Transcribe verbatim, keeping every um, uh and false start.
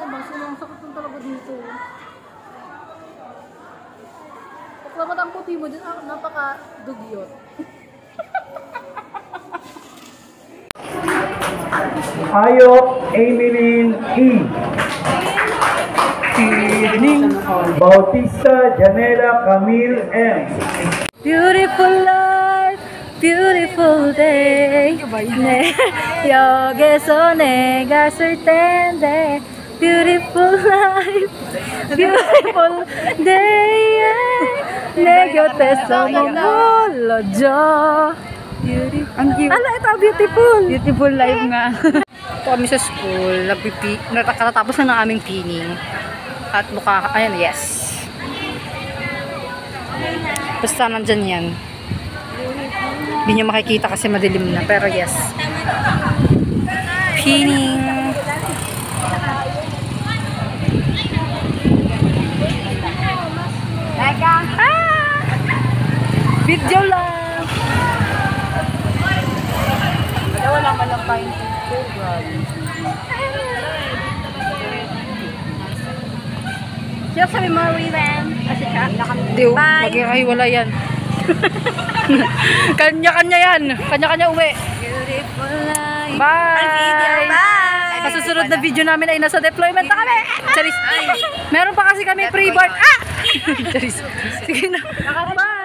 bang sinasakot ng talaga dito. Paklamat ang puti mo dyan, ah, napaka-dugyot. Ayok Emeline E. Ning Bautista Janela Camille M. Beautiful life, beautiful day. 네, 여기서 내가 쓸 텐데. Beautiful life, beautiful day. 내 곁에서 머물러줘. Ang cute. Ano ito? Beautiful. Beautiful life nga. Ito kami sa school. Nagpipi, nakatapos na ng aming pining. At mukha, ayan, yes. Basta nandyan yan. Hindi nyo makikita kasi madilim na. Pero yes. Pining. Eka. Ah! Video lang. Wala lang malang kain picture. Sino sabi mo, Riven? Kasi ka? Hindi, Bye. magkakahiwala yan. Kanya-kanya yan. Kanya-kanya uwi. Beautiful life. Bye! Bye! Sa susunod na video namin ay nasa deployment na kami. Charis. Meron pa kasi kami pre-board. Ah! Charis. Sige na. Bye!